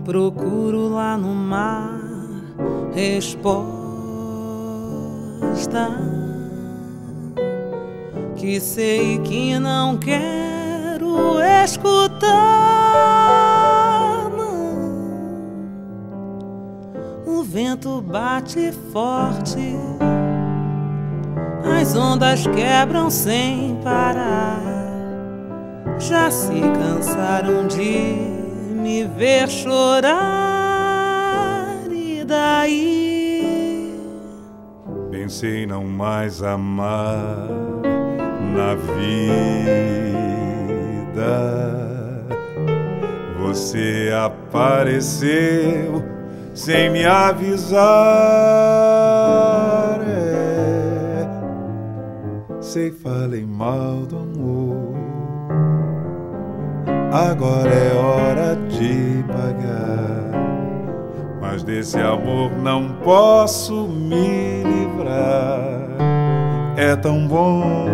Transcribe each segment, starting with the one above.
Procuro lá no mar resposta que sei que não quero escutar, não. O vento bate forte, as ondas quebram sem parar. Já se cansaram de me ver chorar, e daí? Pensei não mais amar na vida. Você apareceu sem me avisar. Sei, falei mal do amor. Agora é hora de pagar, mas desse amor não posso me livrar. É tão bom.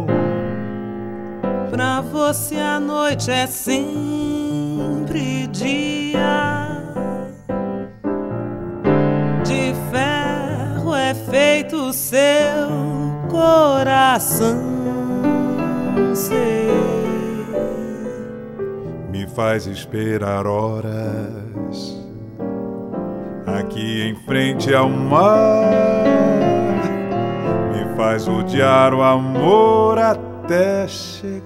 Pra você a noite é sempre dia. De ferro é feito o seu coração, sei. Me faz esperar horas aqui em frente ao mar. Me faz odiar o amor até chegar.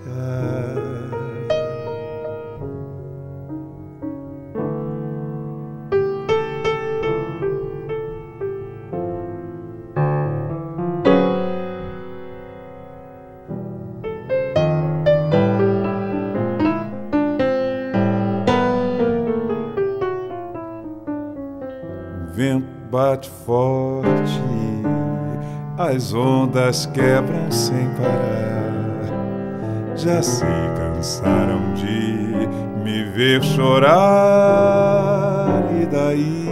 O vento bate forte, as ondas quebram sem parar. Já se cansaram de me ver chorar, e daí?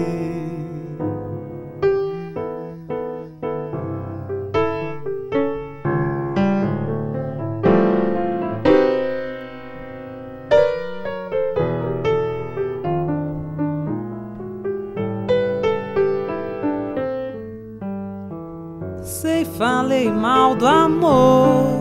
Sei, falei mal do amor.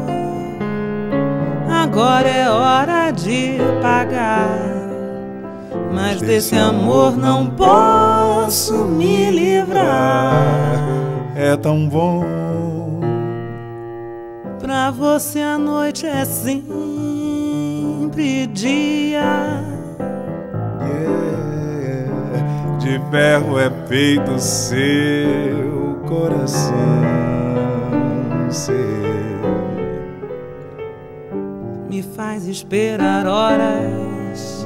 Agora é hora de pagar, mas desse amor não posso me livrar. É tão bom. Pra você a noite é sempre dia. De ferro é feito o seu coração, sei. Me faz esperar horas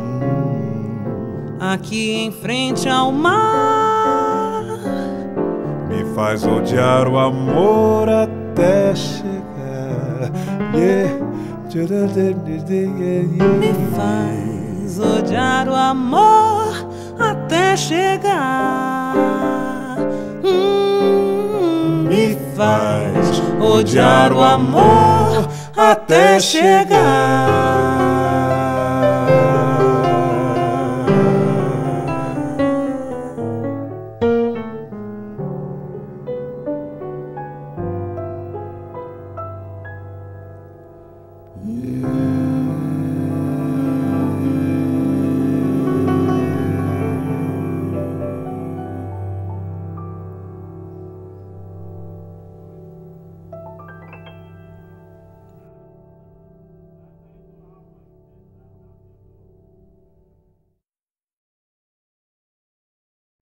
aqui em frente ao mar. Me faz odiar o amor até chegar. Me faz odiar o amor até chegar. Me faz odiar o amor até chegar.